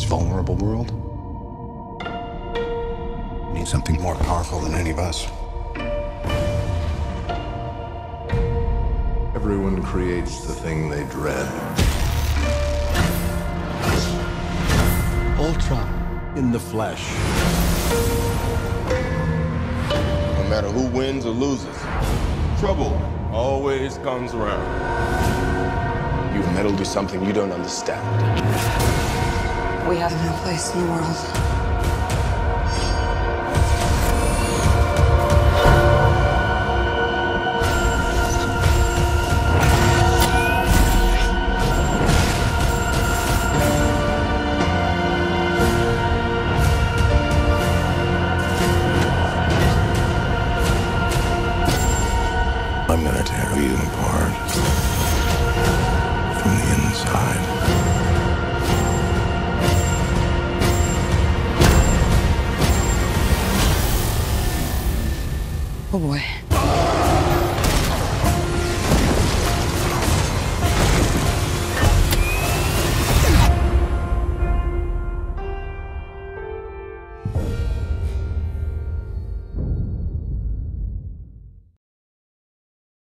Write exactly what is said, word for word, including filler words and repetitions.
vulnerable world. We need something more powerful than any of us. Everyone creates the thing they dread. Ultron in the flesh. No matter who wins or loses, trouble always comes around. You've meddled with something you don't understand. We have no place in the world. I'm gonna tear you apart from the inside. Oh boy.